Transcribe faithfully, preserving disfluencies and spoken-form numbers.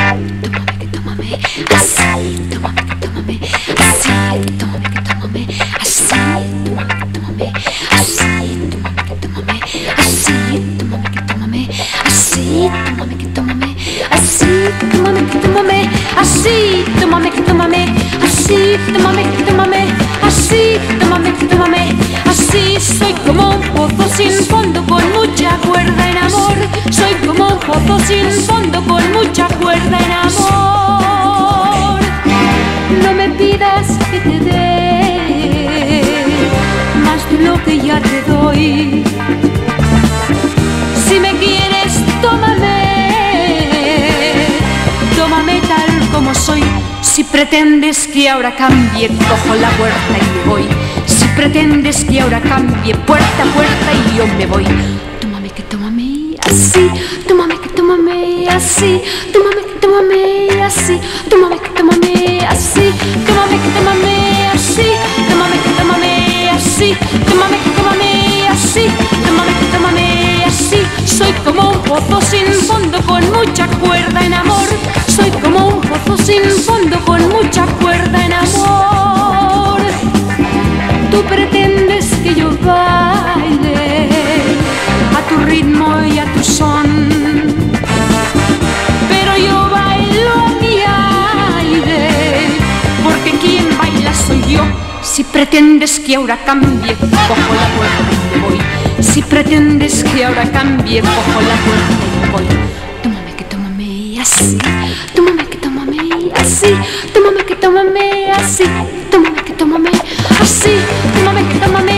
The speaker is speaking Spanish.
tómame que tómame, así, tómame que tómame, así, tómame que tómame, así, tómame que tómame, así, tómame que tómame, así, tómame que tómame, así, tómame que tómame, así, tómame que tómame, así, tómame que tómame, así, tómame que tómame, así, tómame que tómame, así. Soy como un pozo sin fondo con mucha cuerda en amor. Soy como un pozo sin fondo con mucha cuerda en amor. No me pidas que te dé más de lo que ya te doy. Si me quieres, tómame, tómame tal como soy. Si pretendes que ahora cambie, cojo la puerta y me voy. Si pretendes que ahora cambie, puerta a puerta y yo me voy. Tómame que tómame así, tómame que tómame así, tómame que tómame así, tómame que tómame así, tómame que tómame así, tómame que tómame así, tómame que tómame así, tómame que tómame así. Soy como un pozo sin fondo con mucha cuerda en amor. Soy como un pozo sin fondo con mucha cuerda en amor. Tú pretendes que yo baile a tu ritmo y a tu son, pero yo bailo a mi aire, porque quien baila soy yo. Si pretendes que ahora cambie, cojo la puerta y me voy. Si pretendes que ahora cambie, cojo la puerta y me voy. Tómame que tómame así, tómame que tómame así, tómame que tómame así, tómame que tómame así, tómame que tómame